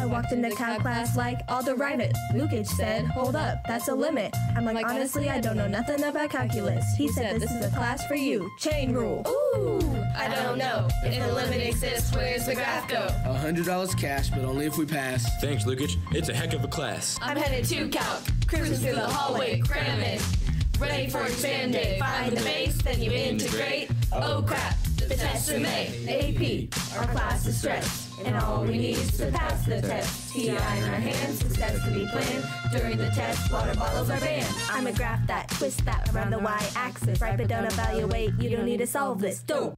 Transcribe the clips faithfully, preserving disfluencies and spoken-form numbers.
walked into cow class like, I'll derive it. Lukic said, hold up, that's a limit. I'm like, honestly, I don't know nothing about calculus. He said, this is a class for you. Chain rule. Ooh, I don't know. If the limit exists, where's the graph go? A hundred dollars cash, but only if we pass. Thanks, Lukic. It's a heck of a class. I'm headed to calc, cruising through the hallway, cramming. Ready for exam day. Find the base, then you integrate. Oh crap, the test in May. A P, our class is stressed. And all we need is to pass the test. T I in our hands, the steps to be planned. During the test, water bottles are banned. I'm a graph that, twist that around the y-axis. Right, but don't evaluate, you don't need to solve this. Don't.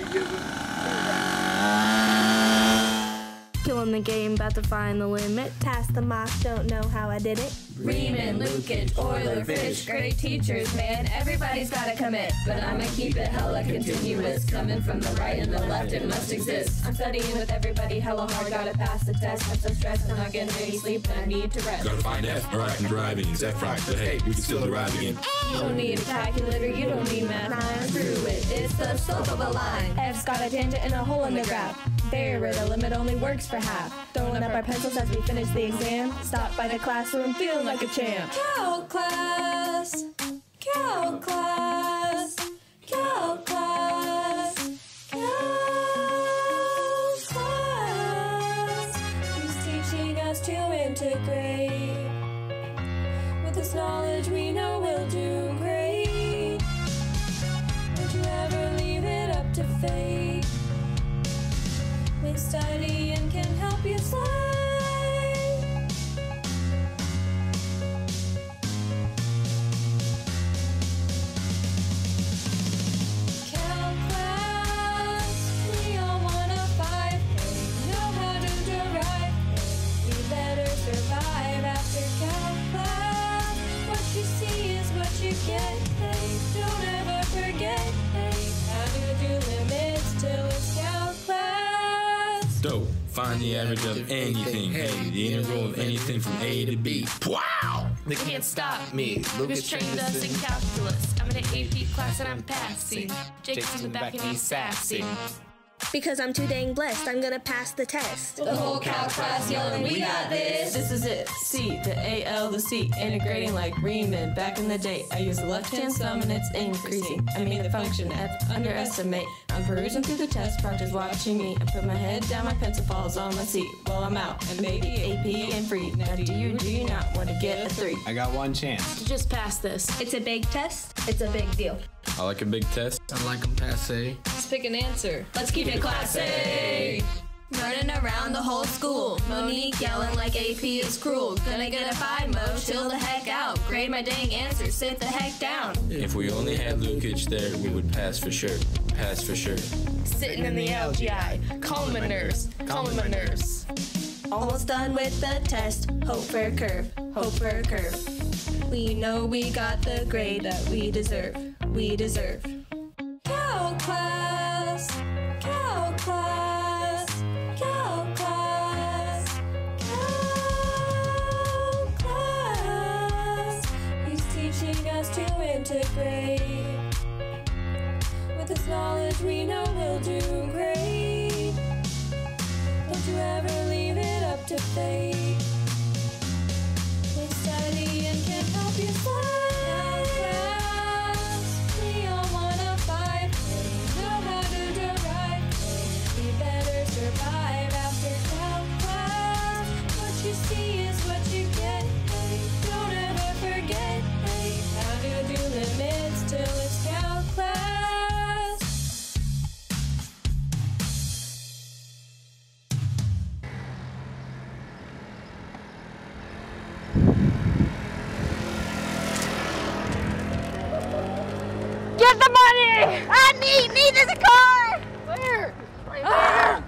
Killing the game, about to find the limit. Pass the mock, don't know how I did it. Riemann, Lukic, Euler, Fish, great teachers, man. Everybody's gotta commit, but I'ma keep it hella continuous. Coming from the right and the left, it must exist. I'm studying with everybody hella hard, gotta pass the test. I'm so stressed, I'm not getting any sleep, and I need to rest. Gotta find F, alright, I'm driving. Is F right? But hey, we can still derive again. You don't need a calculator, you don't need math. Nine through it, It's the slope of a line. F's got a tangent and a hole in the graph. There, the limit only works for half. Throwing up our pencils as we finish the exam. Stop by the classroom, feeling like a champ. Cal class, Cal class, Cal class, Cal class. Who's teaching us to integrate? With this knowledge we know we'll do great. Don't you ever leave it up to fate. With studying can help you slide. Cal class, we all wanna five. Hey, know how to derive. Hey, we better survive after Cal class. What you see is what you get. Hey, don't ever forget. Hey, how to do limits till it's Cal class. Dope. Find the average of anything. Hey, the integral of anything from A to B. Wow! They can't stop me. Lucas trained us in calculus. I'm in an A P class and I'm passing. Jake's in the back and he's sassy. Because I'm too dang blessed, I'm gonna pass the test. The whole cal class yelling, we got this. This is it. C, the A, L, the C. Integrating like Riemann. Back in the day, I used the left-hand sum and it's increasing. I mean the function F, underestimate. I'm perusing through the test, proctor's watching me. I put my head down, my pencil falls on my seat while I'm out. And maybe A P and free. Now do you, do you not want to get a three? I got one chance. Just pass this. It's a big test, it's a big deal. I like a big test. I like them passe. Let's pick an answer. Let's keep it classy. Running around the whole school. Monique yelling like A P is cruel. Gonna get a five, Mo, chill the heck out. Grade my dang answer, sit the heck down. If we only had Lukic there, we would pass for sure. Pass for sure. Sitting in the L G I. Calling my nerves. Calling my nerves. Almost done with the test, hope for a curve, hope for a curve. We know we got the grade that we deserve, we deserve. Cal class, Cal class, Cal class, Cal class. He's teaching us to integrate. With this knowledge we know we'll do great. Don't you ever leave it up to fate. With studying can help you slide. Class, we all wanna fight. Hey, know how to derive. Hey, we better survive after Cal class. What you see is what you get. Hey, don't ever forget. Hey, how to do limits till it's Cal class. Get the money! I need, need this car! Where? Ah!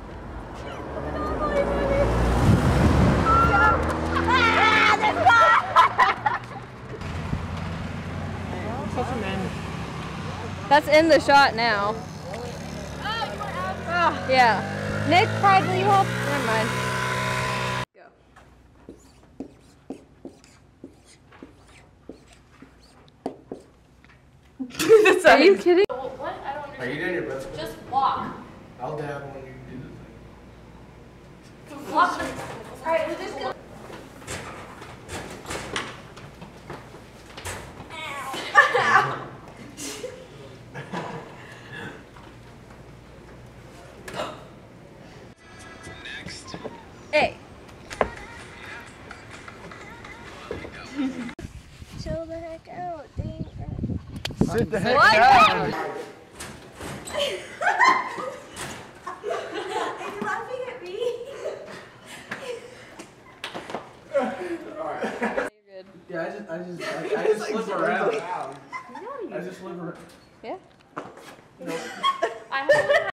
That's in the shot now. Oh, yeah. Nick, Pride, will you help? Never mind. Go. Are you kidding? What? I don't understand. Are you doing your best? Just walk. I'll dab when you do the thing. Walk. Chill the heck out, dang. Sit the heck What? down. Are you laughing at me? Yeah, I just, I just, I, I just slip around. I just slip around. Yeah. Nope. I have